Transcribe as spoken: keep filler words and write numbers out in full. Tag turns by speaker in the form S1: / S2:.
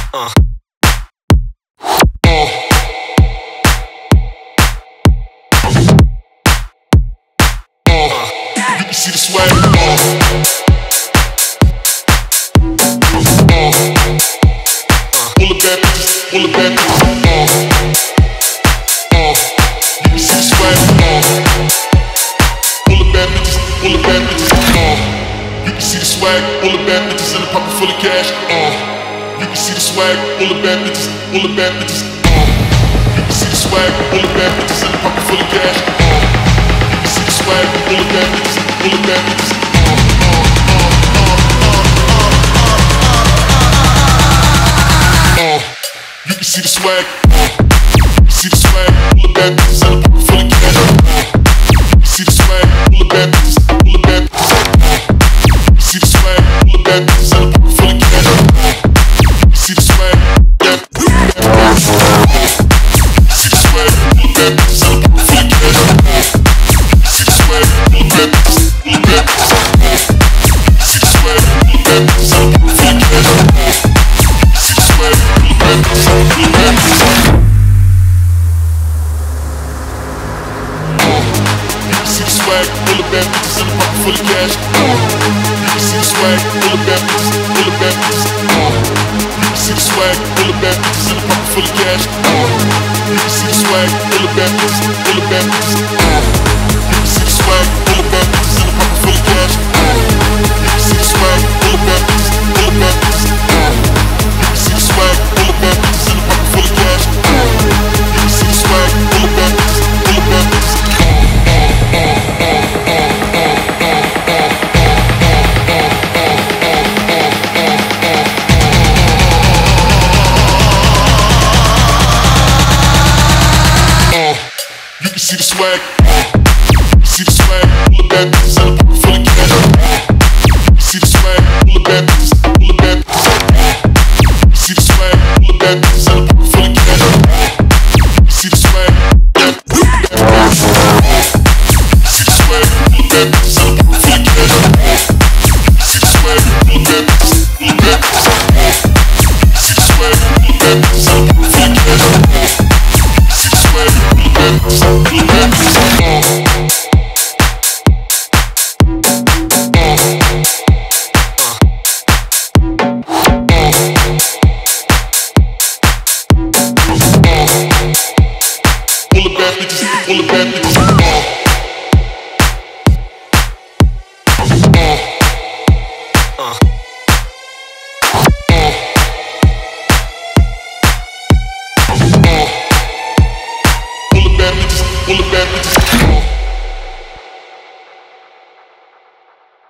S1: Uh. You can see the swag. All the bad bitches, all the bad bitches. You can see the swag. All the bad bitches, all the bad bitches. You can see the swag. All the bad bitches in the pocket full of cash. You can see the swag. All the bad bitches, all the bad bitches. You can see the swag. All the bad bitches in the pocket full of cash. You can see the swag. All the bad bitches, all the bad bitches. You can see the swag. You can see the swag. All the bad bitches in the pocket full of cash. You can see the swag. All the bad bitches, all the bad bitches. You can see the swag. All the bad bitches in the pocket full of cash. You can see the swag. Yeah. You see the swag. All the bad bitches in the pocket full of cash. You see the swag. All the bad bitches, all the bad bitches. You see the swag. All the bad bitches in the pocket full of cash. You see the swag. All the bad bitches, all the bad bitches. You can see the swag, all the bad bitches in the pocket full of cash. You can see the swag, all the bad bitches, all the bad bitches. You can see the swag, all the bad bitches in the pocket full of cash. You can see the swag, all the bad bitches, all the bad bitches. You can see the swag, all the bad bitches in the pocket full of cash. You can see the swag, all the bad bitches, all the bad bitches. You can see the swag, all the bad bitches in the pocket full of cash. You can see the swag, all the bad bitches, all the bad bitches. You can see the swag. You can see the swag. All the bad bitches in the pocket full of cash. You can see the swag. All the bad bitches, all the bad bitches. You can see the swag. All the bad bitches in the pocket full of cash. You can see the swag. Yeah. You can see the swag. All the bad bitches in the pocket full of cash. You can see the swag. All the bad bitches, all the bad bitches. You can see the swag. All the bad bitches in the pocket full of cash. You see the swag. All the bad bitches, all the bad bitches. All the bad bitches, all the bad bitches. All the bad bitches, all the bad bitches.